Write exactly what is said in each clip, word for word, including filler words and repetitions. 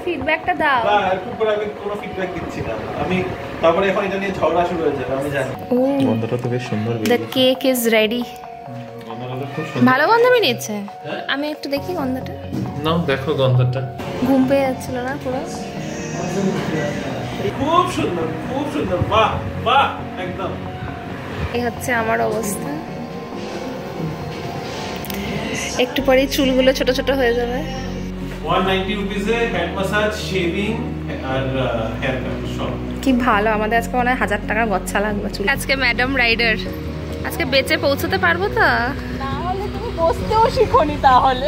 ফিডব্যাকটা দাও। না এরপর পরে আমি কোনো ফিডব্যাক দিচ্ছি না আমি, তারপরে এখন এটা নিয়ে ঝগড়া শুরু হয়ে যাবে আমি জানি। গন্ধটা তো বেশ সুন্দর। The cake is ready. গন্ধটা খুব সুন্দর, ভালো গন্ধ বেরিয়েছে। আমি একটু দেখি গন্ধটা। নাও দেখো গন্ধটা। ঘুম পেয়ে যাচ্ছিল না পুরো? খুব সুন্দর খুব সুন্দর, বাহ বাহ একদম। এই হচ্ছে আমার অবস্থা, একটু পরেই চুলগুলো ছোট ছোট হয়ে যাবে। একশো নব্বই রুপিসে হেড ম্যাসাজ, শেভিং আর হেয়ার কাট সব। কি ভালো, আমাদের আজকে মনে হয় হাজার টাকার গচ্ছা লাগবে চুল। আজকে ম্যাডাম রাইডার, আজকে বেঁচে পৌঁছতে পারবো তো? না হলে তুমি বসতেও শিখোনি তাহলে।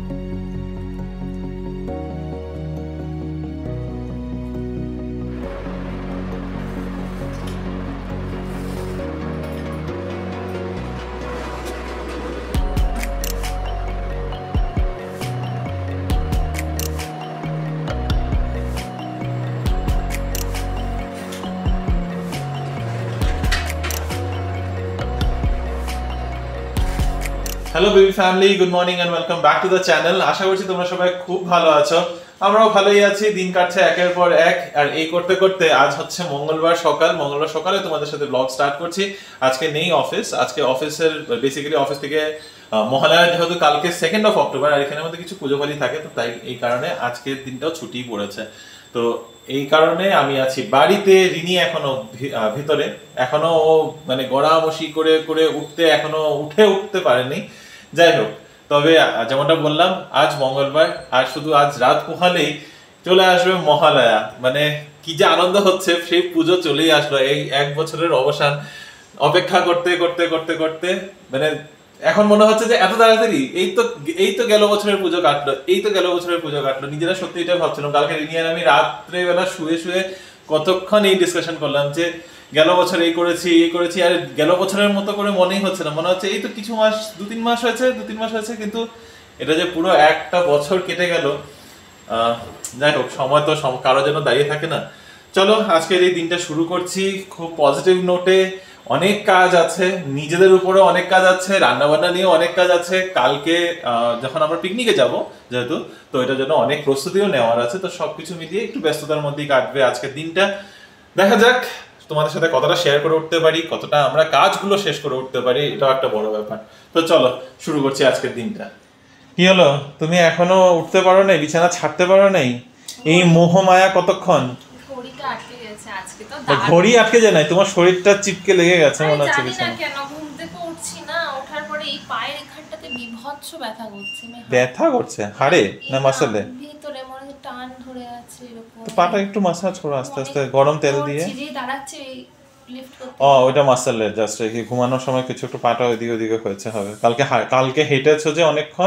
Hello baby family, good morning and welcome back to the channel. আশা করছি তোমরা সবাই খুব ভালো আছো, আমরাও ভালোই আছি। দিন কাটছে একের পর এক, আর এই করতে করতে আজ হচ্ছে মঙ্গলবার সকাল। মঙ্গলবার সকালে তোমাদের সাথে ব্লগ স্টার্ট করছি। আজকে নেই অফিস, আজকে অফিসের বেসিক্যালি অফিস থেকে মহালয়া যেহেতু কালকে সেকেন্ড অফ অক্টোবর, আর এখানে মধ্যে কিছু পুজো পালি থাকে, তো তাই এই কারণে আজকের দিনটাও ছুটি পড়েছে। তো এই কারণে আমি আছি বাড়িতে। রিনি এখনো ভিতরে, এখনো ও মানে গড়ামশি করে করে উঠতে এখনো উঠে উঠতে পারেনি। যাই হোক, তবে যেমনটা বললাম আজ মঙ্গলবার, আর শুধু আজ রাত পোহালেই চলে আসবে মহালয়া। মানে কি যে আনন্দ হচ্ছে, সেই পুজো চলেই আসলো। এই এক বছরের অবসান অপেক্ষা করতে করতে করতে করতে মানে এখন মনে হচ্ছে যে এত তাড়াতাড়ি, এই তো এই তো গেল বছরের পুজো কাটলো, এই তো গেল বছরের পুজো কাটলো। নিজেরা সত্যি এটা ভাবছিলাম। কালকে রিনি আর আমি রাত্রেবেলা শুয়ে শুয়ে কতক্ষণ এই ডিসকাশন করলাম যে গেল বছর এই করেছি এই করেছি, আর গেল বছরের মতো করে মনেই হচ্ছে না। মনে হচ্ছে এই তো কিছু মাস, দু তিন মাস হয়েছে দু তিন মাস হয়েছে কিন্তু এটা যে পুরো একটা বছর কেটে গেল। আহ যাই হোক, সময় তো কারো যেন দাঁড়িয়ে থাকে না। চলো আজকের এই দিনটা শুরু করছি খুব পজিটিভ নোটে। অনেক কাজ আছে, নিজেদের উপরে অনেক কাজ আছে, রান্না বান্না নিয়ে অনেক কাজ আছে। কালকে যখন আমরা পিকনিকে যাব যেহেতু, তো এটার জন্য অনেক প্রস্তুতিও নেওয়ার আছে। তো সবকিছু মিলিয়ে একটু ব্যস্ততার মধ্যেই কাটবে আজকের দিনটা। দেখা যাক তোমাদের সাথে কতটা শেয়ার করে উঠতে পারি, কতটা আমরা কাজগুলো শেষ করে উঠতে পারি, এটাও একটা বড় ব্যাপার। তো চলো শুরু করছি আজকের দিনটা। কি হলো, তুমি এখনো উঠতে পারো নাই, বিছানা ছাড়তে পারো নাই? এই মোহ মায়া কতক্ষণ? ঘড়িটা আটকে গেছে আজকে। তো ঘড়ি আটকে যায় নাই, তোমার শরীরটা চিপকে লেগে গেছে মনে হচ্ছে। জানি না কেন ঘুম থেকে উঠছি না, ওঠার পরে এই পায়ের এখানটাতে বিভৎস ব্যথা করছে। ব্যথা করছে হাড়ে না মাসলে? ভিতরে মনে হচ্ছে টান ধরে আছে এরকম। তো পাটা একটু মাসাজ করো আস্তে আস্তে গরম তেল দিয়ে। যে দাঁড়াচ্ছে লিফট করতে। ও ওটা মাসলে জাস্ট কি ঘুমানোর সময় কিছু একটু পাটা ওইদিকে ওইদিকে হয়েছে হবে। কালকে কালকে হেঁটেছো যে অনেকক্ষণ,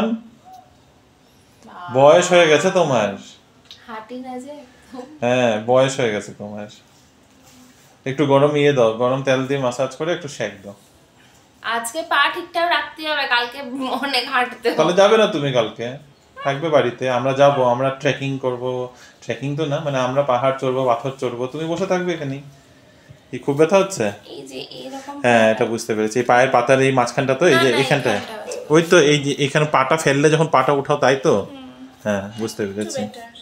বয়স হয়ে গেছে তোমার। হাঁটি না যে। হ্যাঁ বয়স হয়ে গেছে তোমার। একটু গরম ইয়ে দাও, গরম তেল দিয়ে মাসাজ করে একটু শেক দাও। আজকে পা ঠিকঠাক রাখতে হবে, কালকে অনেক হাঁটতে হবে। তাহলে যাবে না তুমি? কালকে থাকবে বাড়িতে, আমরা যাব, আমরা ট্রেকিং করব। ট্রেকিং তো না, মানে আমরা পাহাড় চড়বো, পাথর চড়বো, তুমি বসে থাকবে এখানেই। কি খুব ব্যথা হচ্ছে? এই যে এরকম। হ্যাঁ এটা বুঝতে পেরেছি, এই পায়ের পাতার এই মাঝখানটা তো, এই যে এখানটায়, ওই তো এই যে এখানে পাটা ফেললে যখন পাটা উঠাও তাই তো? হ্যাঁ বুঝতে পেরেছি।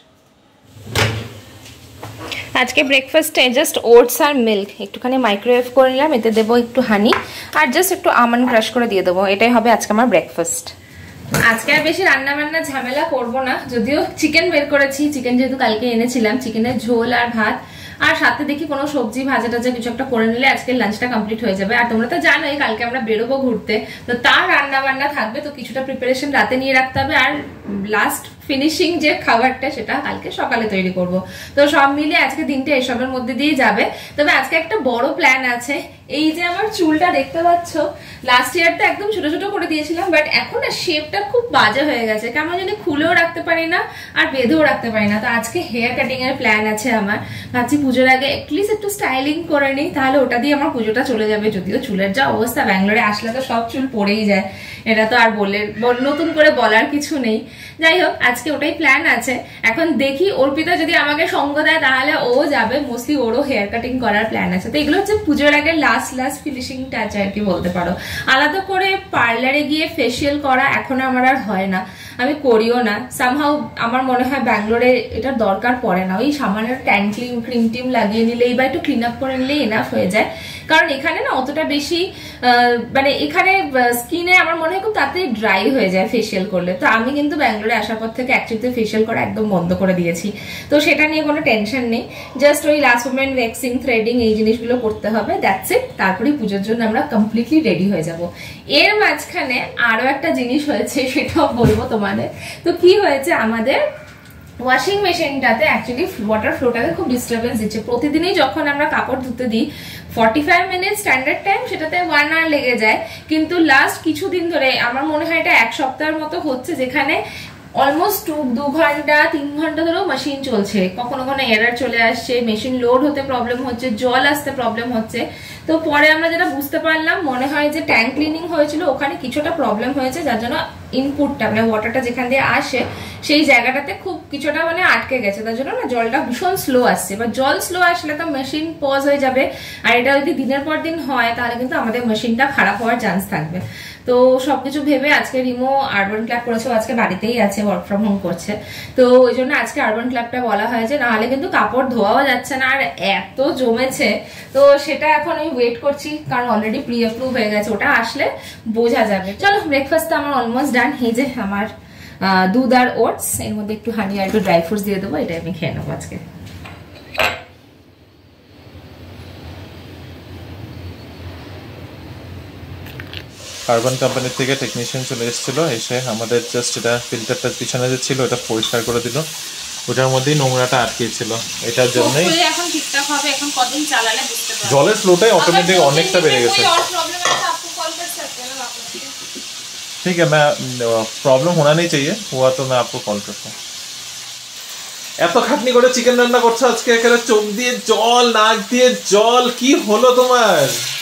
আজকে ব্রেকফাস্টে জাস্ট ওটস আর মিল্ক একটুখানি মাইক্রোওয়েভ করে নিলাম, এতে দেবো একটু হানি আর জাস্ট একটু আমন্ড ক্রাশ করে দিয়ে দেবো। এটাই হবে আজকে আমার ব্রেকফাস্ট। আজকে আর বেশি রান্না বান্না ঝামেলা করবো না, যদিও চিকেন বের করেছি, চিকেন যেহেতু কালকে এনেছিলাম, চিকেনের ঝোল আর ভাত, আর সাথে দেখি কোনো সবজি ভাজা টাজা কিছু একটা করে নিলে আজকে লাঞ্চটা কমপ্লিট হয়ে যাবে। আর তোমরা তো জানোই কালকে আমরা বেরোবো ঘুরতে, তো তার রান্না বান্না থাকবে, তো কিছুটা প্রিপারেশন রাতে নিয়ে রাখতে হবে, আর লাস্ট ফিনিশিং যে খাবারটা সেটা কালকে সকালে তৈরি করব। তো সব মিলে আজকে দিনটা এসবের মধ্যে দিয়ে যাবে। তবে আজকে একটা বড় প্ল্যান আছে। এই যে আমার চুলটা দেখতে পাচ্ছ, লাস্ট ইয়ার তো একদম ছোট ছোট করে দিয়েছিলাম, বাট এখন না শেপটা খুব বাজে হয়ে গেছে, কেমন জানি খুলেও রাখতে পারি না আর বেঁধেও রাখতে পারি না। তো আজকে হেয়ার কাটিং এর প্ল্যান আছে আমার। ভাবছি পুজোর আগে অ্যাটলিস্ট একটু স্টাইলিং করে নিই, তাহলে ওটা দিয়ে আমার পুজোটা চলে যাবে। যদিও চুলের যা অবস্থা, ব্যাঙ্গালোরে আসলে তো সব চুল পড়েই যায়, এটা তো আর বলে নতুন করে বলার কিছু নেই। যাই হোক আজকে ওটাই প্ল্যান আছে। এখন দেখি অর্পিতা যদি আমাকে সঙ্গ দেয় তাহলে ও যাবে, মোস্টলি ওরও হেয়ার কাটিং করার প্ল্যান আছে। তো এগুলো হচ্ছে পুজোর আগে লাস্ট লাস্ট ফিনিশিং টাচ আর কি বলতে পারো। আলাদা করে পার্লারে গিয়ে ফেসিয়াল করা এখন আমার আর হয় না, আমি করিও না। সামহাউ আমার মনে হয় ব্যাঙ্গালোরে এটা দরকার পড়ে না, ওই সামান্য ট্যান ক্রিম ক্রিম টিম লাগিয়ে নিলেই বা একটু ক্লিন আপ করে নিলেই এনাফ হয়ে যায়। কারণ এখানে না অতটা বেশি মানে এখানে স্কিনে আমার মনে হয় খুব তাড়াতাড়ি ড্রাই হয়ে যায় ফেসিয়াল করলে। তো আমি কিন্তু ব্যাঙ্গালোরে আসার পর থেকে অ্যাকচুয়ালি ফেসিয়াল করা একদম বন্ধ করে দিয়েছি। তো সেটা নিয়ে কোনো টেনশন নেই, জাস্ট ওই লাস্ট মোমেন্ট ভ্যাক্সিং থ্রেডিং এই জিনিসগুলো করতে হবে, দ্যাটস ইট। তারপরে পুজোর জন্য আমরা কমপ্লিটলি রেডি হয়ে যাব। এর মাঝখানে আরো একটা জিনিস হয়েছে, সেটাও বলবো তোমাদের। তো কি হয়েছে, আমাদের ওয়াশিং মেশিনটাতে অ্যাকচুয়ালি ওয়াটার ফ্লোটাতে খুব ডিস্টারবেন্স দিচ্ছে। প্রতিদিনই যখন আমরা কাপড় ধুতে দিই forty five minute standard time, সেটাতে ওয়ান আওয়ার লেগে যায়। কিন্তু লাস্ট কিছুদিন ধরে আমার মনে হয় এটা এক সপ্তাহের মতো হচ্ছে, যেখানে অলমোস্ট দু ঘন্টা তিন ঘন্টা ধরেও মেশিন চলছে। কখনো কখনো এরার চলে আসছে, মেশিন লোড হতে প্রবলেম হচ্ছে, জল আসতে প্রবলেম হচ্ছে। তো পরে আমরা যেটা বুঝতে পারলাম, মনে হয় যে ট্যাঙ্ক ক্লিনিং হয়েছিল, ওখানে কিছুটা প্রবলেম হয়েছে, যার জন্য ইনপুটটা মানে ওয়াটারটা যেখান দিয়ে আসে সেই জায়গাটাতে খুব কিছুটা মানে আটকে গেছে, তার জন্য না জলটা ভীষণ স্লো আসছে। বা জল স্লো আসলে তো মেশিন পজ হয়ে যাবে, আর এটা যদি দিনের পর দিন হয় তাহলে কিন্তু আমাদের মেশিনটা খারাপ হওয়ার চান্স থাকবে। তো সবকিছু ভেবে আজকে রিমো আরবান ক্লাব করেছে, আজকে বাড়িতেই আছে, ওয়ার্ক ফ্রম হোম করছে। তো ওই জন্য আজকে আরবান ক্লাবটা বলা হয়েছে, নাহলে কিন্তু কাপড় ধোয়াও যাচ্ছে না, আর এত জমেছে। তো সেটা এখন আমি ওয়েট করছি, কারণ অলরেডি প্রি অ্যাপ্রুভ হয়ে গেছে, ওটা আসলে বোঝা যাবে। চলো ব্রেকফাস্ট আমার অলমোস্ট ডান। এই যে আমার দুধ আর ওটস, এর মধ্যে একটু হানি আর একটু ড্রাই ফ্রুটস দিয়ে দেবো, এটা আমি খেয়ে নেবো আজকে। কার্বন কোম্পানি থেকে টেকনিশিয়ান চলে এসেছিল, এসে আমাদের জাস্ট এটা ফিল্টারটার পিছনে যে ছিল এটা পরিষ্কার করে দিল, ওটার মধ্যেই নোংরাটা আটকে ছিল। এটার জন্যই এখন ঠিকঠাক হবে, এখন কদিন চালালে বুঝতে পারবে। জলের ফ্লোটাই অটোমেটিক অনেকটা বেড়ে গেছে। ठीक है, मैं प्रॉब्लम होना नहीं चाहिए, हुआ तो मैं आपको कॉल करता हूँ। এত খাটনি করে চিকেন রান্না করছো আজকে, একেবারে চোখ দিয়ে জল, নাক দিয়ে জল, কি হলো তোমার?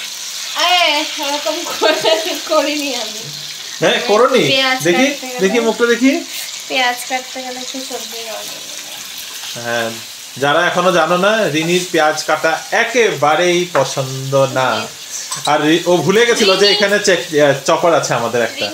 করিনি আমি। হ্যাঁ করনি, দেখি দেখি মুখটা দেখি। পেঁয়াজ কাটতে গেলে একটু সবজি লাগে। হ্যাঁ, যারা এখনো জানো না, রিনির পেঁয়াজ কাটা একেবারেই পছন্দ না। আর ও ভুলে গেছিল যে এখানে চপার আছে আমাদের একটা।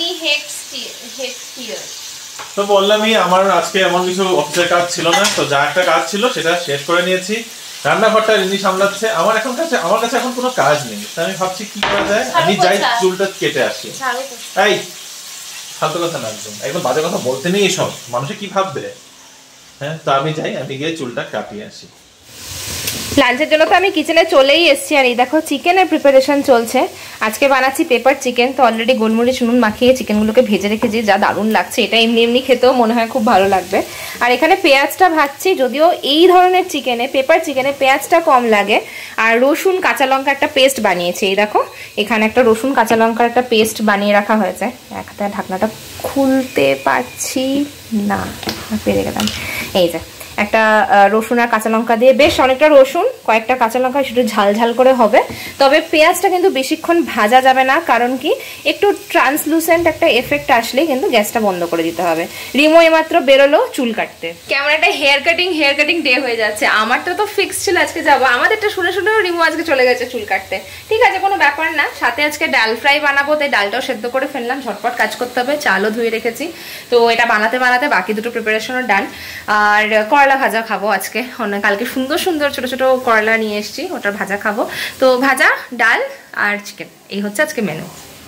তো বললামই আমার আজকে এমন কিছু অফিসের কাজ ছিল না, তো যা একটা কাজ ছিল সেটা শেষ করে নিয়েছি। রান্নাঘরটা রিনি সামলাচ্ছে, আমার এখন কাছে আমার কাছে এখন কোনো কাজ নেই। তাই আমি ভাবছি কি করা যায়, আমি যাই চুলটা কেটে আসি। এই ফালতু কথা না, একদম একদম বাজে কথা বলতে নেই, এসব মানুষে কি ভাববে। হ্যাঁ, তো আমি যাই, আমি গিয়ে চুলটা কাটিয়ে আসি। লাঞ্চের জন্য তো আমি কিচেনে চলেই এসেছি, আর এই দেখো চিকেনের প্রিপারেশন চলছে। আজকে বানাচ্ছি পেপার চিকেন। তো অলরেডি গোলমরিচ নুন মাখিয়ে চিকেনগুলোকে ভেজে রেখেছি, যা দারুণ লাগছে। এটা এমনি এমনি খেতেও মনে হয় খুব ভালো লাগবে। আর এখানে পেঁয়াজটা ভাজছি, যদিও এই ধরনের চিকেনে পেপার চিকেনে পেঁয়াজটা কম লাগে। আর রসুন কাঁচা লঙ্কা একটা পেস্ট বানিয়েছি, এই দেখো এখানে একটা রসুন কাঁচা লঙ্কার একটা পেস্ট বানিয়ে রাখা হয়েছে। একটা ঢাকনাটা খুলতে পারছি না, পেরে গেলাম। এই যে একটা রসুন আর কাঁচা লঙ্কা দিয়ে, বেশ অনেকটা রসুন, কয়েকটা কাঁচা লঙ্কা, সেটা ঝাল ঝাল করে হবে। তবে পেঁয়াজটা কিন্তু বেশিক্ষণ ভাজা যাবে না, কারণ কি একটু ট্রান্সলুসেন্ট একটা এফেক্ট আসলেই কিন্তু গ্যাসটা বন্ধ করে দিতে হবে। রিমো এইমাত্র বেরোলো চুল কাটতে। কেমন একটা hair cutting hair cutting day হয়ে যাচ্ছে। আমারটা তো ফিক্স ছিল আজকে যাবো, আমাদেরটা শুনে শুনেও রিমো আজকে চলে গেছে চুল কাটতে। ঠিক আছে, কোনো ব্যাপার না। সাথে আজকে ডাল ফ্রাই বানাবো, তাই ডালটাও সেদ্ধ করে ফেললাম, ঝটপট কাজ করতে হবে। চালও ধুয়ে রেখেছি, তো এটা বানাতে বানাতে বাকি দুটো প্রিপারেশনও ডান। আর করলা ভাজা খাবো আজকে, অনেক কালকে সুন্দর সুন্দর ছোট ছোট করলা নিয়ে এসেছি, ওটার ভাজা খাবো। তো ভাজা, ডাল আর চিকেন, এই হচ্ছে আজকে মেনু।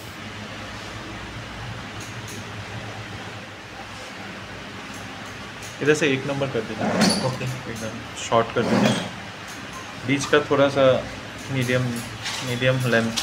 इधर से एक नंबर कर दीजिए, ओके एकदम शॉर्ट कर दीजिए, बीच का थोड़ा सा मीडियम मीडियम लेंथ।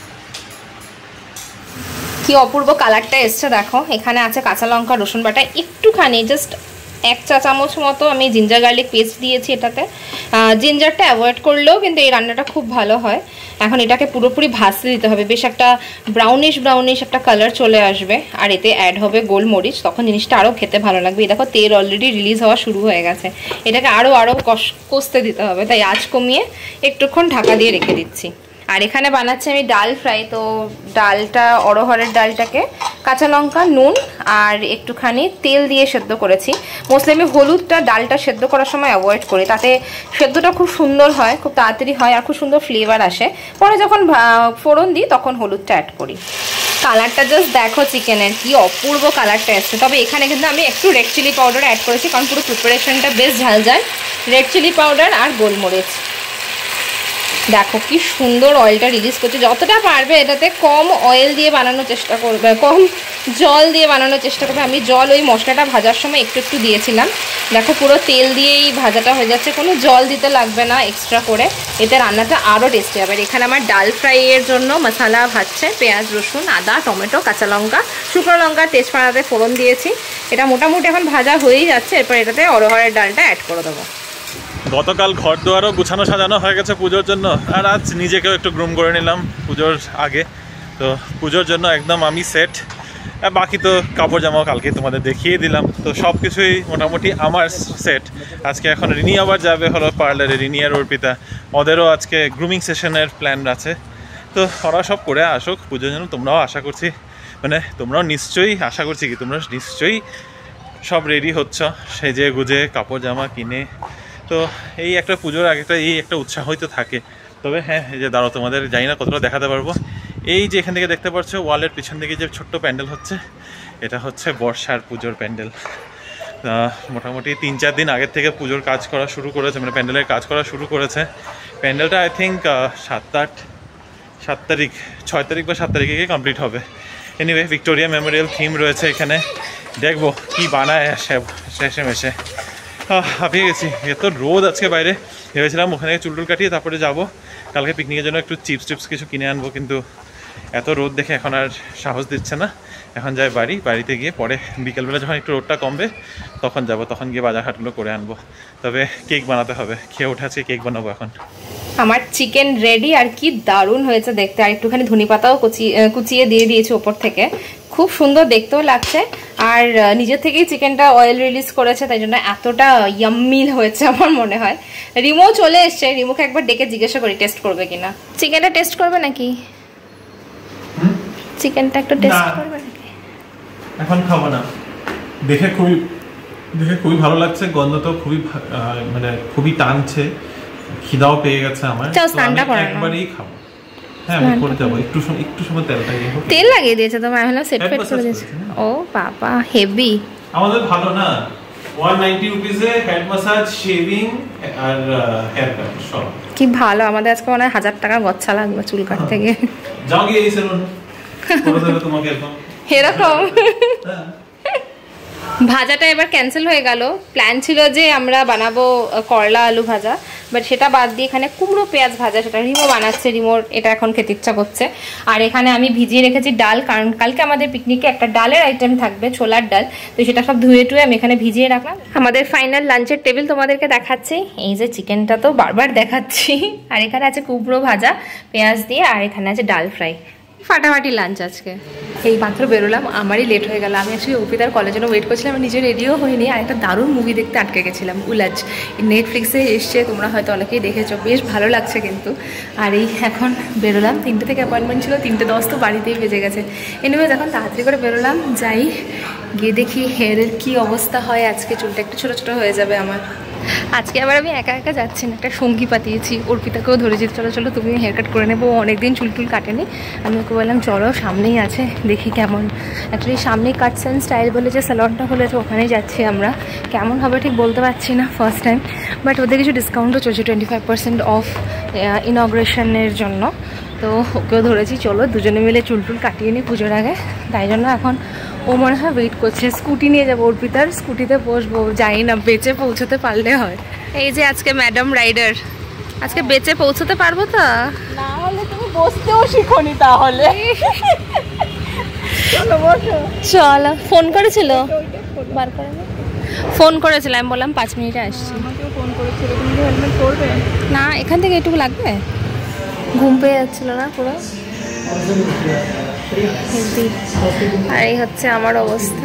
কি অপূর্ব কালারটা এসছে দেখো। এখানে আছে কাঁচা লঙ্কা, রসুন বাটা, একটুখানি জাস্ট এক চা চামচ মতো আমি জিঞ্জার গার্লিক পেস্ট দিয়েছি এটাতে। জিঞ্জারটা অ্যাভয়েড করলেও কিন্তু এই রান্নাটা খুব ভালো হয়। এখন এটাকে পুরোপুরি ভাজতে দিতে হবে, বেশ একটা ব্রাউনিশ ব্রাউনিশ একটা কালার চলে আসবে। আর এতে অ্যাড হবে গোলমরিচ, তখন জিনিসটা আরও খেতে ভালো লাগবে। এই দেখো তেল অলরেডি রিলিজ হওয়া শুরু হয়ে গেছে, এটাকে আরও আরও কষতে দিতে হবে। তাই আঁচ কমিয়ে একটুক্ষণ ঢাকা দিয়ে রেখে দিচ্ছি। আর এখানে বানাচ্ছি আমি ডাল ফ্রাই। তো ডালটা অড়হরের ডালটাকে কাঁচা লঙ্কা, নুন আর একটুখানি তেল দিয়ে সেদ্ধ করেছি। মোস্টলি আমি হলুদটা ডালটা সেদ্ধ করার সময় অ্যাভয়েড করি, তাতে সেদ্ধটা খুব সুন্দর হয়, খুব তাড়াতাড়ি হয় আর খুব সুন্দর ফ্লেভার আসে। পরে যখন ফোড়ন দিই তখন হলুদটা অ্যাড করি। কালারটা জাস্ট দেখো চিকেনের, কি অপূর্ব কালারটা এসছে। তবে এখানে কিন্তু আমি একটু রেড চিলি পাউডার অ্যাড করেছি, কারণ পুরো প্রিপারেশনটা বেশ ঝাল ঝাল। রেড চিলি পাউডার আর গোলমরিচ। দেখো কি সুন্দর অয়েলটা রিলিজ করছে। যতটা পারবে এটাতে কম অয়েল দিয়ে বানানোর চেষ্টা করবে, কম জল দিয়ে বানানোর চেষ্টা করবে। আমি জল ওই মশলাটা ভাজার সময় একটু একটু দিয়েছিলাম। দেখো পুরো তেল দিয়েই ভাজাটা হয়ে যাচ্ছে, কোনো জল দিতে লাগবে না এক্সট্রা করে। এতে রান্নাটা আরও টেস্টি হবে। এখানে আমার ডাল ফ্রাইয়ের জন্য মশলা ভাজছে, পেঁয়াজ, রসুন, আদা, টমেটো, কাঁচা লঙ্কা, শুকনো লঙ্কা, তেজপাতাতে ফোড়ন দিয়েছি। এটা মোটামুটি এখন ভাজা হয়েই যাচ্ছে। এরপর এটাতে অড়হরের ডালটা অ্যাড করে দেবো। গতকাল ঘর দুয়ারও গুছানো সাজানো হয়ে গেছে পুজোর জন্য, আর আজ নিজেকেও একটু গ্রুম করে নিলাম পুজোর আগে। তো পুজোর জন্য একদম আমি সেট। বাকি তো কাপড় জামাও কালকে তোমাদের দেখিয়ে দিলাম। তো সব কিছুই মোটামুটি আমার সেট। আজকে এখন রিনি আবার যাবে হলো পার্লারে, রিনি আর অর্পিতা, ওদেরও আজকে গ্রুমিং সেশনের প্ল্যান আছে। তো ওরা সব করে আসুক পুজোর জন্য। তোমরাও আশা করছি, মানে তোমরাও নিশ্চয়ই আশা করছি কি তোমরা নিশ্চয়ই সব রেডি হচ্ছ সেজে গুজে কাপড় জামা কিনে। তো এই একটা পুজোর আগে একটা এই একটা উৎসাহই তো থাকে। তবে হ্যাঁ, এই যে দাঁড়াও তোমাদের জানি না কতটা দেখাতে পারবো। এই যে এখান থেকে দেখতে পাচ্ছ ওয়ালের পিছন দিকে যে ছোট্ট প্যান্ডেল হচ্ছে, এটা হচ্ছে বর্ষার পুজোর প্যান্ডেল। মোটামুটি তিন চার দিন আগের থেকে পুজোর কাজ করা শুরু করেছে, মানে প্যান্ডেলের কাজ করা শুরু করেছে। প্যান্ডেলটা আই থিঙ্ক সাত আট সাত তারিখ ছয় তারিখ বা সাত তারিখে গিয়ে কমপ্লিট হবে। এনিওয়ে ভিক্টোরিয়া মেমোরিয়াল থিম রয়েছে এখানে, দেখবো কি বানায় শেষে মেশে। হাঁপিয়ে গেছি, এত রোদ আজকে বাইরে। ভেবেছিলাম ওখানে চুল টুল কাটিয়ে তারপরে যাবো কালকে পিকনিকের জন্য, একটু চিপস টিপস কিছু কিনে আনবো, কিন্তু এত রোদ দেখে এখন আর সাহস দিচ্ছে না। এখন যাই বাড়ি, বাড়িতে গিয়ে পরে বিকেলবেলা যখন একটু রোদটা কমবে তখন যাব, তখন গিয়ে বাজার হাটগুলো করে আনবো। তবে কেক বানাতে হবে, খেয়ে উঠে আজকে কেক বানাবো এখন। আমার চিকেন রেডি, আর কি দারুণ হয়েছে দেখতে। আর একটুখানি ধনে পাতাও কুচিয়ে কুচিয়ে দিয়ে দিয়েছি ওপর থেকে, খুব সুন্দর দেখতেও লাগছে। আর নিজের থেকেই চিকেনটা অয়েল রিলিজ করেছে, তাই জন্য এতটা ইয়াম্মি হয়েছে আমার মনে হয়। রিমো চলে এসছে, রিমোকে একবার ডেকে জিজ্ঞাসা করি টেস্ট করবে কিনা। চিকেনটা টেস্ট করবে নাকি? চিকেনটা একটু টেস্ট করবে নাকি? এখন খাবো না। দেখে খুবই দেখে খুবই ভালো লাগছে, গন্ধ তো খুবই মানে খুবই টানছে, খিদাও পেয়ে গেছে আমার। একবারই খাবো। হ্যাঁ আমি করে যাবো, একটু একটু সময় তেলটা দিয়ে হোক। তেল লাগিয়ে দিয়েছে তো, আমি ভাবলাম সেট ফেট করে দিয়েছে। ও বাবা হেভি। আমাদের ভালো না, একশো নব্বই রুপিসে হেড ম্যাসাজ, শেভিং আর হেয়ার কাট সব। কি ভালো, আমাদের আজকে মনে হয় হাজার টাকা গচ্ছা লাগবে চুল কাটতে গিয়ে। যাও গিয়ে এই সেলুন করে দেবে তোমাকে এরকম এরকম। ভাজাটা এবার ক্যান্সেল হয়ে গেল। প্ল্যান ছিল যে আমরা বানাবো করলা আলু ভাজা, বাট সেটা বাদ দিয়ে এখানে কুমড়ো পেঁয়াজ ভাজা, সেটা রিমো বানাচ্ছে। রিমোর এটা এখন খেতে ইচ্ছা করছে। আর এখানে আমি ভিজিয়ে রেখেছি ডাল, কারণ কালকে আমাদের পিকনিকে একটা ডালের আইটেম থাকবে, ছোলার ডাল। তো সেটা সব ধুয়ে টুয়ে আমি এখানে ভিজিয়ে রাখলাম। আমাদের ফাইনাল লাঞ্চের টেবিল তোমাদেরকে দেখাচ্ছি। এই যে চিকেনটা তো বারবার দেখাচ্ছি। আর এখানে আছে কুমড়ো ভাজা পেঁয়াজ দিয়ে, আর এখানে আছে ডাল ফ্রাই। ফাটাফাটি লাঞ্চ আজকে। এই মাত্র বেরোলাম, আমারই লেট হয়ে গেল। আমি আসলে অর্পিতার কলেজের জন্য ওয়েট করছিলাম, আমি নিজে রেডিও হইনি। আর একটা দারুণ মুভি দেখতে আটকে গেছিলাম, উলাজ। নেটফ্লিক্সে এসছে, তোমরা হয়তো অনেকেই দেখেছো, বেশ ভালো লাগছে কিন্তু। আর এই এখন বেরোলাম, তিনটে থেকে অ্যাপয়েন্টমেন্ট ছিল, তিনটে দশ তো বাড়িতেই বেজে গেছে। এনিওয়েজ এখন তাড়াতাড়ি করে বেরোলাম, যাই গিয়ে দেখি হেয়ারের কী অবস্থা হয়। আজকে চুলটা একটু ছোটো ছোটো হয়ে যাবে আমার। আজকে আবার আমি একা একা যাচ্ছি না, একটা সঙ্গী পাঠিয়েছি। অর্পিতাকেও ধরেছি, চলো চলো তুমিও হেয়ার কাট করে নেবো, অনেকদিন চুল টুল কাটেনি। আমি ওকে বললাম চলো, সামনেই আছে, দেখি কেমন। অ্যাকচুয়ালি সামনেই কাটস অ্যান্ড স্টাইল বলে যে স্যালনটা খুলেছে, ওখানেই যাচ্ছি আমরা। কেমন হবে ঠিক বলতে পারছি না, ফার্স্ট টাইম। বাট ওদের কিছু ডিসকাউন্টও চলছে, টোয়েন্টি ফাইভ পার্সেন্ট অফ ইনগ্রেশনের জন্য। তো ওকেও ধরেছি, চলো দুজনে মিলে চুল টুল কাটিয়ে নিই পুজোর আগে। তাই জন্য এখন ও মনে হয় ওয়েট করছে। স্কুটি নিয়ে যাবো, অর্পিতার স্কুটিতে বসবো, যাই না বেঁচে পৌঁছতে পারলে হয়। এই যে আজকে ম্যাডাম রাইডার, আজকে বেঁচে পৌঁছতে পারবো তো? না হলে তুমি বসতেও শিখোনি তাহলে। চলো। ফোন করেছিল, বার করে ফোন করেছিল, আমি বললাম পাঁচ মিনিটে আসছি। ফোন করেছিল, তুমি হেলমেট পরবে না, এখান থেকে একটু লাগবে। ঘুম পেয়ে যাচ্ছিল না পুরো। আর এই হচ্ছে আমার অবস্থা।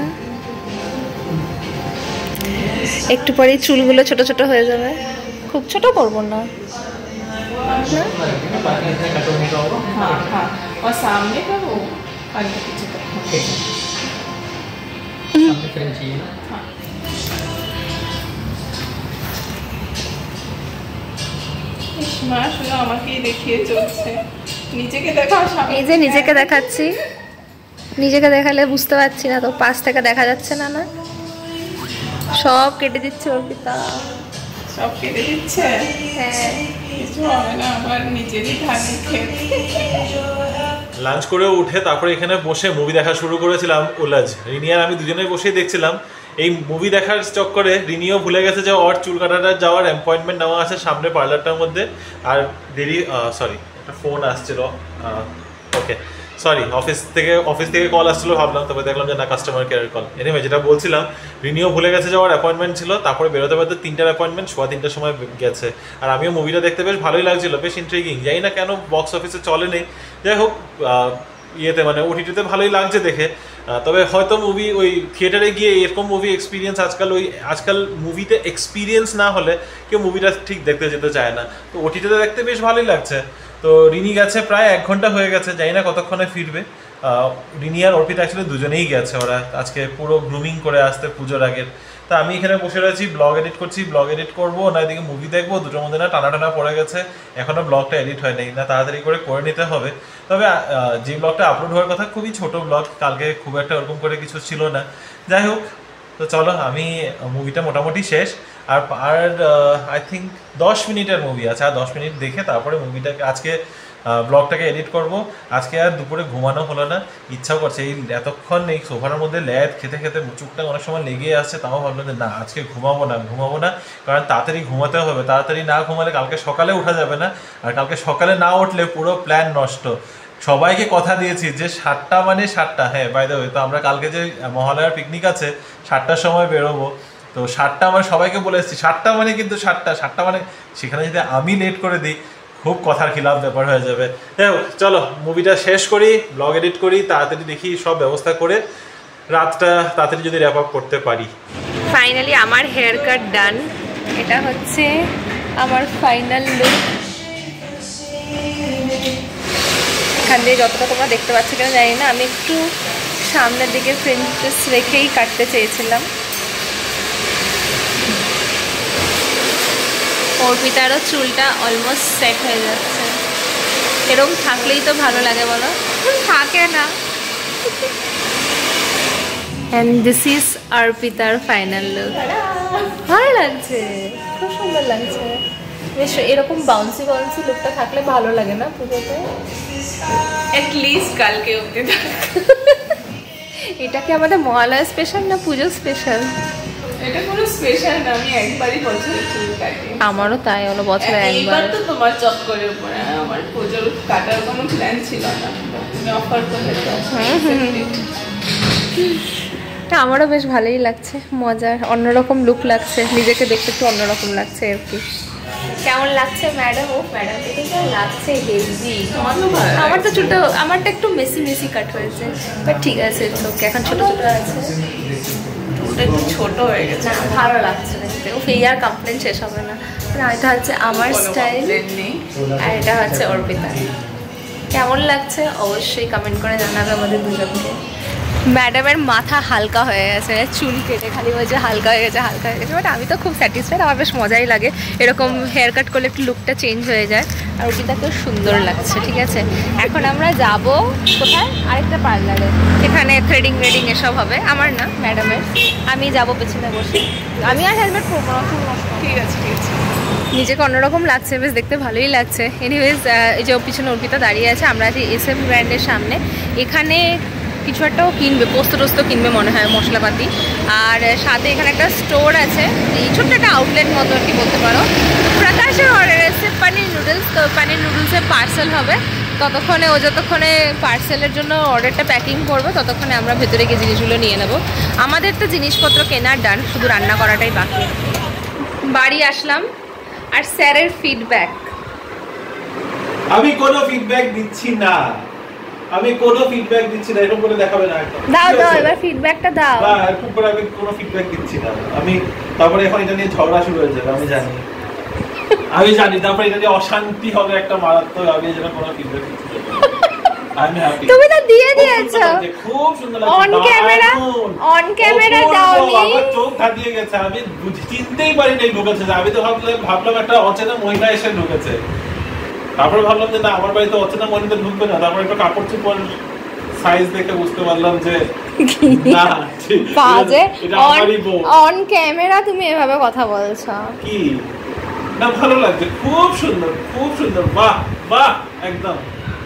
একটু পরেই চুলগুলো ছোট ছোট হয়ে যাবে, খুব ছোট করবো না। हाँ हाँ और सामने का वो आगे पीछे का सामने फ्रेम चाहिए ना। हाँ মা শোনো আমাকেই দেখিয়ে চলছে নিচেকে দেখাও সামনে এই যে নিজেকে দেখাচ্ছি নিজেকে দেখালে বুঝতে পারছি না তো পাশ থেকে দেখা যাচ্ছে না না সব কেটে দিচ্ছে অর্পিতা সব কেটে দিচ্ছে হ্যাঁ কিছু হবে না আমার নিজেরই ধানি খেতে লাঞ্চ করে উঠে তারপরে এখানে বসে মুভি দেখা শুরু করেছিলাম উলাজ। রিনি আর আমি দুজনেই বসেই দেখছিলাম। এই মুভি দেখার চক্করে রিনিও ভুলে গেছে যে ওর চুল কাটাটা যাওয়ার অ্যাপয়েন্টমেন্ট নেওয়া আছে সামনে পার্লারটার মধ্যে। আর দেরি সরি একটা ফোন আসছিল ওকে সরি অফিস থেকে অফিস থেকে কল আসছিল ভাবলাম, তবে দেখলাম যে না কাস্টমার কেয়ার কল। এনিওয়ে যেটা বলছিলাম রিনিও ভুলে গেছে যে ওর অ্যাপয়েন্টমেন্ট ছিল, তারপরে বেরোতে বেরোতে তিনটার অ্যাপয়েন্টমেন্ট সোয়া তিনটার সময় গেছে। আর আমিও মুভিটা দেখতে বেশ ভালোই লাগছিল, বেশ ইন্ট্রিগিং। জানি না কেন বক্স অফিসে চলে নেই, যাই হোক ইয়েতে মানে ওটিটিতে ভালোই লাগছে দেখে। তবে হয়তো মুভি ওই থিয়েটারে গিয়ে এরকম মুভি এক্সপিরিয়েন্স আজকাল ওই আজকাল মুভিতে এক্সপিরিয়েন্স না হলে কেউ মুভিটা ঠিক দেখতে যেতে চায় না। তো ওটিটিতে দেখতে বেশ ভালোই লাগছে। তো রিনি গেছে প্রায় এক ঘন্টা হয়ে গেছে, জানি না কতক্ষণে ফিরবে। রিনি আর অর্পিতা অ্যাকচুয়ালি দুজনেই গেছে, ওরা আজকে পুরো গ্রুমিং করে আসতে পুজোর আগের। তা আমি এখানে বসে রয়েছি, ব্লগ এডিট করছি। ব্লগ এডিট করবো না এদিকে মুভি দেখবো, দুটোর মধ্যে না টানা টানা পড়ে গেছে। এখনও ব্লগটা এডিট হয় নাই, না তাড়াতাড়ি করে করে নিতে হবে। তবে যে ব্লগটা আপলোড হওয়ার কথা খুবই ছোট ব্লগ, কালকে খুব একটা ওরকম করে কিছু ছিল না। যাই হোক, তো চলো আমি মুভিটা মোটামুটি শেষ। আর আর আই থিঙ্ক দশ মিনিটের মুভি আছে, আর দশ মিনিট দেখে তারপরে মুভিটাকে আজকে ব্লগটাকে এডিট করব। আজকে আর দুপুরে ঘুমানো হলো না, ইচ্ছাও করছে। এই এতক্ষণ এই সোফার মধ্যে ল্যাদ খেতে খেতে চুপটা অনেক সময় লেগে আসছে, তাও ভাবলো যে না আজকে ঘুমাবো না ঘুমাবো না কারণ তাড়াতাড়ি ঘুমাতে হবে। তাড়াতাড়ি না ঘুমালে কালকে সকালে ওঠা যাবে না, আর কালকে সকালে না উঠলে পুরো প্ল্যান নষ্ট। সবাইকে কথা দিয়েছি যে সাতটা মানে সাতটা, হ্যাঁ বাই দ্য ওয়ে তো আমরা কালকে যে মহালয়ার পিকনিক আছে সাতটার সময় বেরোবো। তো সাতটা মানে সবাইকে বলে এসেছি সাতটা মানে কিন্তু সাতটা সাতটা মানে সেখানে যদি আমি লেট করে দিই খুব কথার খিলাফ ব্যাপার হয়ে যাবে। যাই হোক চলো মুভিটা শেষ করি, ব্লগ এডিট করি, তাড়াতাড়ি দেখি সব ব্যবস্থা করে রাতটা তাড়াতাড়ি যদি র্যাপ আপ করতে পারি। ফাইনালি আমার হেয়ার কাট ডান। এটা হচ্ছে আমার ফাইনাল লুক। এখান দিয়ে যতটা তোমরা দেখতে পাচ্ছ কিনা জানি না, আমি একটু সামনের দিকে ফ্রিঞ্চেস রেখেই কাটতে চেয়েছিলাম। অর্পিতারও চুলটা অলমোস্ট সেট হয়ে যাচ্ছে। এরকম থাকলেই তো ভালো লাগে বলো, থাকে না। অ্যান্ড দিস ইজ অর্পিতার ফাইনাল লুক। ভালো লাগছে, খুব সুন্দর লাগছে। বেশ এরকম বাউন্সি বাউন্সি লুকটা থাকলে ভালো লাগে না পুজোতে, এটলিস্ট কালকে ওকে এটা কি আমাদের মহালয়া স্পেশাল না পুজো স্পেশাল? এটা কোনো স্পেশাল না, আমি একবারই বছরে চুল কাটি। আমারও তাই হলো, বছরে একবার। এইবার তো তোমার চক্করের উপরে, আমার পুজোর কাটার কোনো প্ল্যান ছিল না, তুমি অফার করলে তো আমারও বেশ ভালোই লাগছে, মজার অন্যরকম লুক লাগছে, নিজেকে দেখতে একটু অন্যরকম লাগছে আর কি। কেমন লাগছে ম্যাডাম? ও ম্যাডাম তো কেমন লাগছে, হেলদি। আমার তো ছোটো, আমারটা একটু মেসি মেসি কাট হয়েছে, বাট ঠিক আছে, ওকে এখন ছোটো ছোটো আছে, ওটা একটু ছোট হয়ে গেছে। না ভালো লাগছে দেখতে। ও এই আর কমপ্লেন শেষ হবে না। না এটা হচ্ছে আমার স্টাইল, আর এটা হচ্ছে অর্পিতা। কেমন লাগছে অবশ্যই কমেন্ট করে জানাবে আমাদের দুজনকে। ম্যাডামের মাথা হালকা হয়ে গেছে, চুল কেটে খালি বলছে হালকা হয়ে গেছে হালকা হয়ে গেছে, বাট আমি তো খুব স্যাটিসফাইড। আমার বেশ মজাই লাগে এরকম হেয়ার কাট করলে, একটু লুকটা চেঞ্জ হয়ে যায়। আর অর্পিতাকেও সুন্দর লাগছে। ঠিক আছে, এখন আমরা যাব কোথায়? আরেকটা পার্লারে, সেখানে থ্রেডিং রেডিং এসব হবে। আমার না, ম্যাডামের। আমি যাব পেছনে বসে, আমি আর হেলমেট পরবো না। ঠিক আছে ঠিক আছে। নিজেকে অন্যরকম লাগছে, বেশ দেখতে ভালোই লাগছে। এনিওয়েজ এই যে পিছনে অর্পিতা দাঁড়িয়ে আছে, আমরা আছি এস এম ব্র্যান্ডের সামনে। এখানে কিছু একটাও কিনবে, পোস্ত টোস্ত কিনবে মনে হয়, মশলাপাতি। আর সাথে এখানে একটা স্টোর আছে, এই ছোট্ট একটা আউটলেট মতো আর কি বলতে পারো। প্রকাশের অর্ডার এসেছে পানির নুডলস, তো পানির নুডলসের পার্সেল হবে। ততক্ষণে ও যতক্ষণে পার্সেলের জন্য অর্ডারটা প্যাকিং করবে, ততক্ষণে আমরা ভেতরে গিয়ে জিনিসগুলো নিয়ে নেব। আমাদের তো জিনিসপত্র কেনার ডান, শুধু রান্না করাটাই বাকি। বাড়ি আসলাম, আর স্যারের ফিডব্যাক। আমি কোনো ফিডব্যাক দিচ্ছি না, আমি কোনো ফিডব্যাক দিচ্ছি না, এরকম করে দেখাবে না একদম। দাও দাও এবার ফিডব্যাকটা দাও। না এরকম করে আমি কোনো ফিডব্যাক দিচ্ছি না। আমি তারপরে এখন এটা নিয়ে ঝগড়া শুরু হয়ে যাবে, আমি জানি। আমি জানি তারপরে এটা যে অশান্তি হবে একটা মারাত্মক, আমি যেটা কোনো ফিডব্যাক দিচ্ছি। আমি হ্যাপি। তুমি তো দিয়ে দিয়েছো। খুব সুন্দর লাগছে। অন ক্যামেরা অন ক্যামেরা দাওনি। আমার চোখ ধাঁধিয়ে গেছে, আমি চিনতেই পারিনি ঢুকেছে। আমি তো ভাবলাম ভাবলাম একটা অচেনা মহিলা এসে ঢুকেছে। তারপরে ভাবলাম যে না, আমার বাড়িতে অচেনা মহিলা ঢুকবে না। তারপরে একটা কাপড় চোপড় সাইজ দেখে বুঝতে পারলাম যে না, বাজে। অন ক্যামেরা তুমি এভাবে কথা বলছো কি না? ভালো লাগছে, খুব সুন্দর, খুব সুন্দর। বাহ বাহ, একদম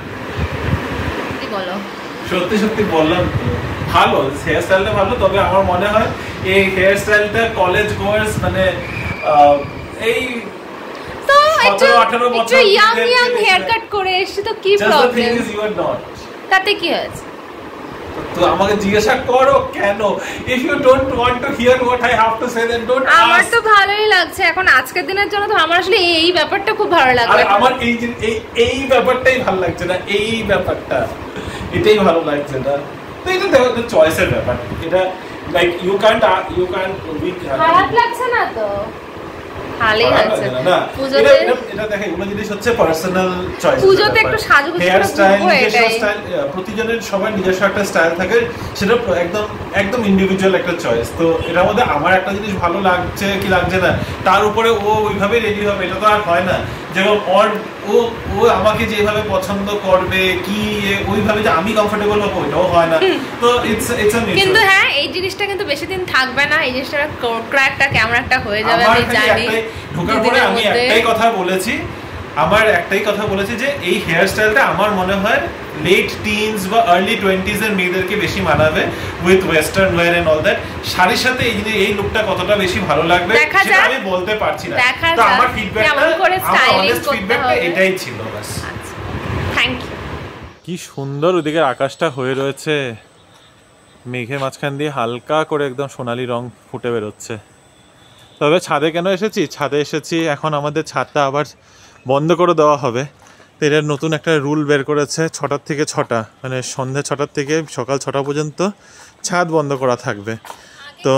বলো। সত্যি সত্যি বললাম তো, ভালো হেয়ার স্টাইলটা ভালো। তবে আমার মনে হয় এই হেয়ার স্টাইলটা কলেজ গোয়ার্স মানে এই তো একটু একটু ইয়াং ইয়াং হেয়ার কাট করে এসেছি, তো কি প্রবলেম? তাতে কি হয়েছে? তো আমাকে জিজ্ঞাসা করো কেন? If you don't want to hear what I have to say then don't ask. আমার তো ভালোই লাগছে এখন আজকের দিনের জন্য। তো আমার আসলে এই ব্যাপারটা খুব ভালো লাগছে। আর আমার এই এই এই ব্যাপারটাই ভালো লাগছে না, এই ব্যাপারটা এটাই ভালো লাগছে না। তো এটা দেখো চয়েসের ব্যাপার। এটা like you can't you can't weak. খারাপ লাগছে না তো? ভালোই লাগছে না। পূজোতে এটা দেখো এগুলো জিনিস হচ্ছে পার্সোনাল চয়েস। পূজোতে একটু সাজগোজ হেয়ার স্টাইল, নিজস্ব স্টাইল, প্রতিজনের সবার নিজস্ব একটা স্টাইল থাকে, সেটা একদম একদম ইন্ডিভিজুয়াল একটা চয়েস। তো এটার মধ্যে আমার একটা জিনিস ভালো লাগছে কি লাগছে না তার উপরে ও ওইভাবে রেডি হবে, এটা তো আর হয় না। যেমন ওর ও ও আমাকে যেভাবে পছন্দ করবে কি ওইভাবে যে আমি কমফোর্টেবল হবো, এটাও হয় না। তো ইটস ইটস আ মিক্স। কিন্তু হ্যাঁ, এই জিনিসটা কিন্তু বেশি দিন থাকবে না। এই জিনিসটা ক্র্যাকটা কেমন একটা হয়ে যাবে আমি জানি। ঢোকার পরে আমি একটাই কথা বলেছি, আমার একটাই কথা বলেছি যে এই হেয়ার স্টাইলটা আমার মনে হয় লেট টিনস বা আর্লি টোয়েন্টিজ এর মেয়েদেরকে বেশি মানাবে with western wear and all that. শাড়ির সাথে এই যে এই লুকটা কতটা বেশি ভালো লাগবে সেটা আমি বলতে পারছি না। তো আমার ফিডব্যাকটা, আমার অনেস্ট ফিডব্যাকটা এটাই ছিল বাস। Thank you. কি সুন্দর ওদিকে আকাশটা হয়ে রয়েছে, মেঘের মাঝখান দিয়ে হালকা করে একদম সোনালি রং ফুটে বেরোচ্ছে। তবে ছাদে কেন এসেছি? ছাদে এসেছি এখন আমাদের ছাদটা আবার বন্ধ করে দেওয়া হবে। তো এটার নতুন একটা রুল বের করেছে, ছটার থেকে ছটা মানে সন্ধ্যে ছটার থেকে সকাল ছটা পর্যন্ত ছাদ বন্ধ করা থাকবে। তো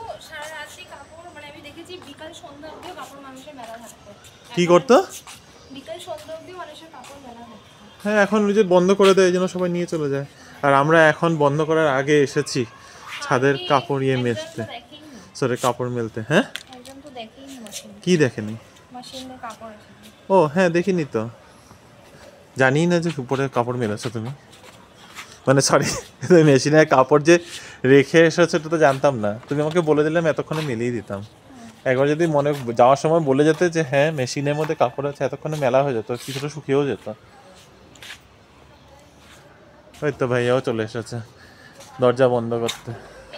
কি করতো? হ্যাঁ, এখন ওই যে বন্ধ করে দেয় এই জন্য সবাই নিয়ে চলে যায়। আর আমরা এখন বন্ধ করার আগে এসেছি ছাদের কাপড় ইয়ে মেলতে, সরে কাপড় মেলতে। হ্যাঁ, কি দেখেনি? ও হ্যাঁ, দেখিনি তো, জানি না যে উপরে কাপড় মেলেছো তুমি, মানে সরি মেশিনে কাপড় যে রেখে এসেছো এটা তো জানতাম না। তুমি আমাকে বলে দিলাম এতক্ষণে মেলিয়ে দিতাম। একবার যদি মনে যাওয়ার সময় বলে যেতে যে হ্যাঁ মেশিনের মধ্যে কাপড় আছে, এতক্ষণে মেলা হয়ে যেত, কিছুটা শুকিয়েও যেত। ওই তো ভাইয়াও চলে এসেছে দরজা বন্ধ করতে।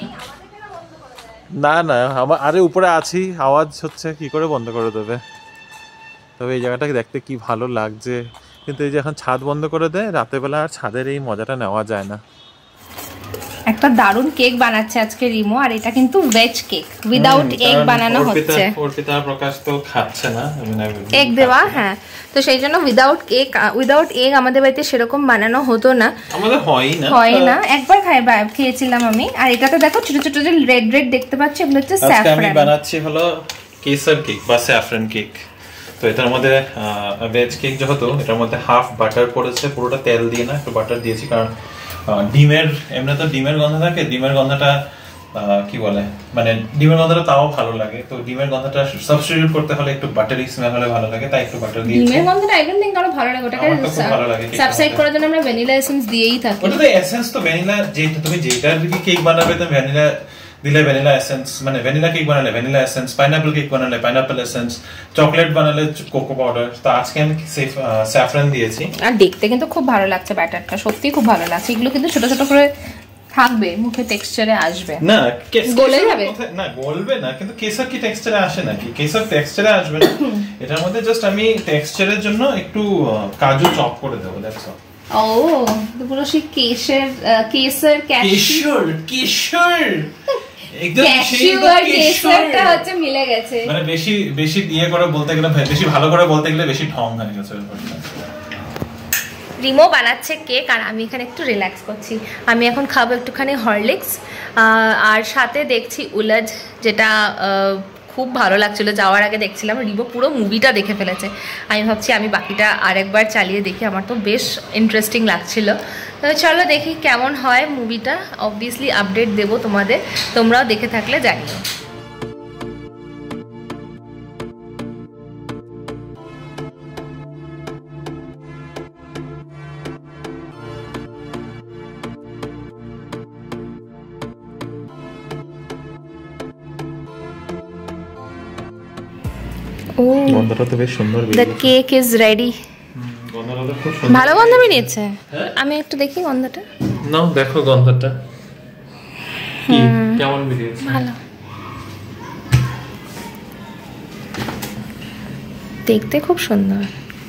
না না, আমার আরে উপরে আছি, আওয়াজ হচ্ছে, কি করে বন্ধ করে দেবে? তবে এই জায়গাটাকে দেখতে কি ভালো লাগছে, কিন্তু এই যে এখন ছাদ বন্ধ করে দেয় রাতের বেলা আর ছাদের এই মজাটা নেওয়া যায় না। একটা দারুন কেক বানাচ্ছে আজকে রিমো, আর এটা কিন্তু ভেজ কেক উইদাউট এগ বানানো হচ্ছে। অর্পিতা প্রকাশ তো খাচ্ছে না এগ দেওয়া, হ্যাঁ, তো সেই জন্য উইদাউট কেক উইদাউট এগ আমাদের বাড়িতে সেরকম বানানো হতো না, আমাদের হয় না হয় না একবার খাই খেয়েছিলাম আমি। আর এটাতে দেখো ছোট ছোট যে রেড রেড দেখতে পাচ্ছি, এগুলো হচ্ছে স্যাফরান। আমি বানাচ্ছি হলো কেসার কেক বা স্যাফরান কেক। তো এটার মধ্যে ভেজ কেক যেহেতু এটার মধ্যে হাফ বাটার পড়েছে, পুরোটা তেল দিয়ে না, একটু বাটার দিয়েছি, কারণ ডিমের এমনি তো ডিমের গন্ধ থাকে, ডিমের গন্ধটা কি বলে মানে ডিমের গন্ধটা তাও ভালো লাগে, তো ডিমের গন্ধটা সাবস্টিটিউট করতে হলে একটু বাটারি স্মেল হলে ভালো লাগে, তাই একটু বাটার দিয়েছি। ডিমের গন্ধটা আই ডোন্ট থিংক আরো ভালো লাগে, ওটাকে সাবসাইড করার জন্য আমরা ভ্যানিলা এসেন্স দিয়েই থাকি। ওটা তো এসেন্স তো ভ্যানিলা, যেটা তুমি যেটার দিকে কেক বানাবে তো ভ্যানিলা দিলে ভ্যানিলা এসেন্স, মানে ভ্যানিলা কেক বানালে ভ্যানিলা এসেন্স, পাইনাপল কেক বানালে পাইনাপল এসেন্স, চকলেট বানালে কোকো পাউডার। তো আজকে আমি স্যাফরান দিয়েছি, আর দেখতে কিন্তু খুব ভালো লাগছে ব্যাটারটা, সত্যি খুব ভালো লাগছে। এগুলো কিন্তু ছোট ছোট করে থাকবে, মুখে টেক্সচারে আসবে না, গলে যাবে না, গলবে না, কিন্তু কেসার কি টেক্সচারে আসে নাকি? কেসার টেক্সচারে আসবে না। এটার মধ্যে জাস্ট আমি টেক্সচারের জন্য একটু কাজু চপ করে দেবো, দ্যাটস অল। ও, তো পুরো সেই কেশর কেশর কেশর কেশর একদম ক্যাশিউ আর কেশরটা হচ্ছে মিলে গেছে। মানে বেশি বেশি দিয়ে করে বলতে গেলে, বেশি ভালো করে বলতে গেলে বেশি ঢং হয়ে গেছে। রিমো বানাচ্ছে কেক আর আমি এখানে একটু রিল্যাক্স করছি। আমি এখন খাবো একটুখানি হরলিক্স, আর সাথে দেখছি উলাজ, যেটা খুব ভালো লাগছিল। যাওয়ার আগে দেখছিলাম রিবো পুরো মুভিটা দেখে ফেলেছে। আমি ভাবছি আমি বাকিটা আরেকবার চালিয়ে দেখি, আমার তো বেশ ইন্টারেস্টিং লাগছিল। তো চলো দেখি কেমন হয় মুভিটা, অবভিয়াসলি আপডেট দেবো তোমাদের, তোমরাও দেখে থাকলে জানিও। গন্ধটা তো বেশ সুন্দর। The cake is ready. গন্ধটা খুব সুন্দর, ভালো গন্ধ বেরিয়েছে। আমি একটু দেখি গন্ধটা। নাও দেখো গন্ধটা কি কেমন বেরিয়েছে। ভালো, দেখতে খুব সুন্দর।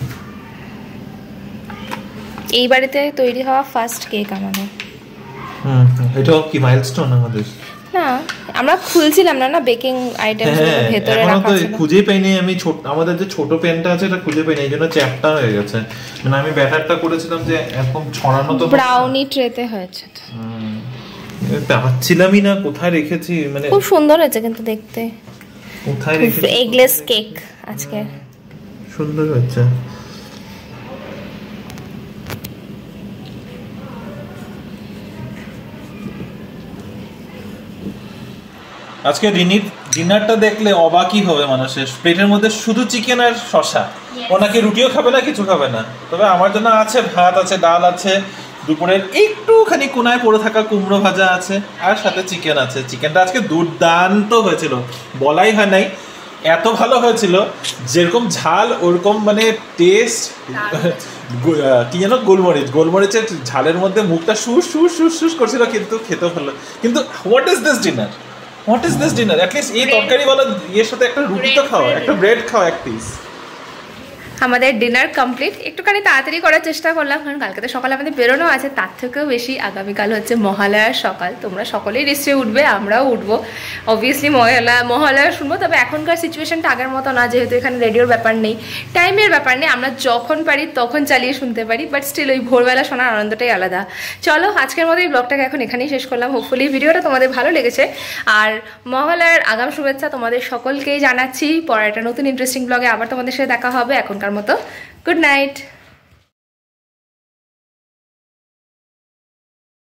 এই বাড়িতে তৈরি হওয়া ফার্স্ট কেক আমাদের। হুম, এটাও কি মাইলস্টোন আমাদের? না, আমরা খুলছিলাম না না বেকিং আইটেম ভেতরে রাখা ছিল। খুঁজে পাইনি আমি, ছোট আমাদের যে ছোট পেনটা আছে এটা খুঁজে পাইনি, এইজন্য চ্যাপটা হয়ে গেছে। মানে আমি ব্যাটারটা করেছিলাম যে এরকম ছড়ানো, তো ব্রাউনি ট্রেতে হয়েছে। হুম, পাচ্ছিলামই না কোথায় রেখেছি। মানে খুব সুন্দর হয়েছে কিন্তু দেখতে। কোথায় রেখেছি? এগলেস কেক আজকে সুন্দর হচ্ছে। আজকে রিনির ডিনারটা দেখলে অবাকই হবে মানুষের। প্লেটের মধ্যে শুধু চিকেন আর শসা। ও নাকি রুটিও খাবে না, কিছু খাবে না। তবে আমার জন্য আছে ভাত, আছে ডাল, আছে দুপুরের একটুখানি কোনায় পড়ে থাকা কুমড়ো ভাজা আছে, আর সাথে চিকেন আছে। চিকেনটা আজকে দুর্দান্ত হয়েছিল, বলাই হয় নাই, এত ভালো হয়েছিল। যেরকম ঝাল ওরকম মানে টেস্ট। কি যেন গোলমরিচ, গোলমরিচের ঝালের মধ্যে মুখটা সুস সুস সুস সুস করছিল, কিন্তু খেতেও ভালো। কিন্তু what is this dinner? What is this dinner? At least এই তরকারিওয়ালা এর সাথে একটা রুটি তো খাও, একটা ব্রেড খাও এক পিস। আমাদের ডিনার কমপ্লিট। একটুখানি তাড়াতাড়ি করার চেষ্টা করলাম, কারণ কালকে তো সকালে আমাদের বেরোনো আছে। তার থেকেও বেশি আগামীকাল হচ্ছে মহালয়ার সকাল। তোমরা সকলেই নিশ্চয়ই উঠবে, আমরাও উঠবো। অবভিয়াসলি মহালয়া মহালয়া শুনবো। তবে এখনকার সিচুয়েশনটা আগের মতো না, যেহেতু এখানে রেডিওর ব্যাপার নেই, টাইমের ব্যাপার নেই, আমরা যখন পারি তখন চালিয়ে শুনতে পারি। বাট স্টিল ওই ভোরবেলা শোনার আনন্দটাই আলাদা। চলো আজকের মতো এই ব্লগটাকে এখন এখানেই শেষ করলাম। হোপফুলি ভিডিওটা তোমাদের ভালো লেগেছে। আর মহালয়ার আগাম শুভেচ্ছা তোমাদের সকলকেই জানাচ্ছি। পরে একটা নতুন ইন্টারেস্টিং ব্লগে আবার তোমাদের সাথে দেখা হবে। এখনকার মতো গুড নাইট।